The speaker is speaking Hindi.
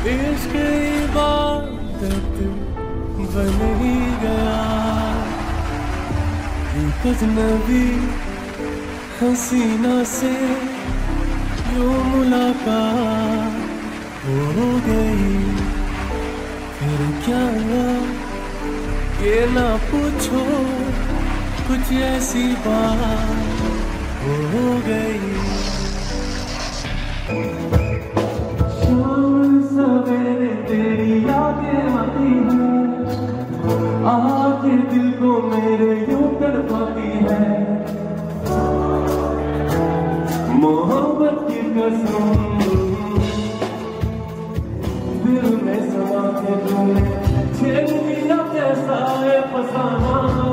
इश्क इबादत बन ही गया, एक अजनबी हसीना से यूं मुलाकात हो गई। फिर क्या हुआ ये ना पूछो, कुछ ऐसी बात हो गई। शाम सवेरे तेरी यादें आती हैं, आके दिल को मेरे यूं तड़पाती है। मोहब्बत की कसम दिल में समा के तूने छेड़ दिया, कैसा है फसाना।